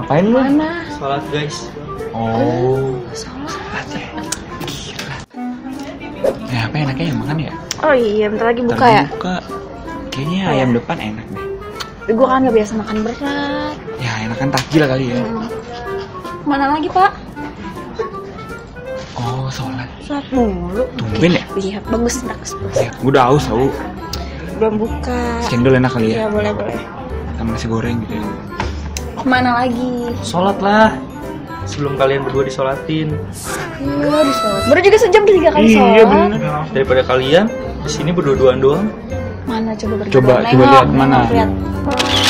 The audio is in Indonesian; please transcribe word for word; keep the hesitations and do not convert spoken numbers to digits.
Ngapain lu? Mana? Sholat guys. Oh, Sholat. ya. Gila. Ya apa enaknya yang makan ya? Oh iya, bentar lagi buka Bentar ya? Buka. Kayaknya Oh, ayam ya? depan enak deh. Gue kan gak biasa makan berat. Ya enakan takjil kali ya. Hmm. Mana lagi pak? Oh sholat. Sholat mulu. Tumben ya? Lihat bagus, bagus, bagus. Ya, gue udah haus tau. Belum buka. Cendol enak kali Iya ya? boleh boleh. Sama nasi goreng gitu ya. Kemana lagi? Sholat lah. Sebelum kalian berdua disolatin. Iya disolat. Baru juga sejam tiga kali sholat. Iya bener. Daripada kalian di sini berdua-duaan doang. Mana coba berdua? Coba, coba lihat mana. Lihat.